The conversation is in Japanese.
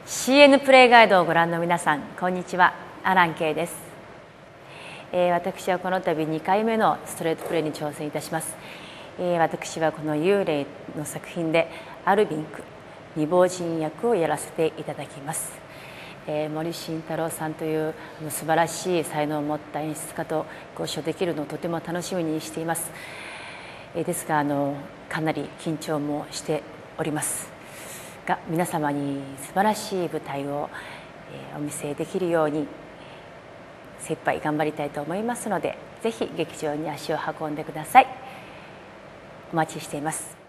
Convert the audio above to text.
CN プレイガイドをご覧の皆さん、こんにちは。アランケイです。私はこの度2回目のストレートプレイに挑戦いたします。私はこの幽霊の作品でアルビンク未亡人役をやらせていただきます。森慎太郎さんという素晴らしい才能を持った演出家とご一緒できるのをとても楽しみにしています。ですがかなり緊張もしておりますが、皆様に素晴らしい舞台をお見せできるように精一杯頑張りたいと思いますので、ぜひ劇場に足を運んでください。お待ちしています。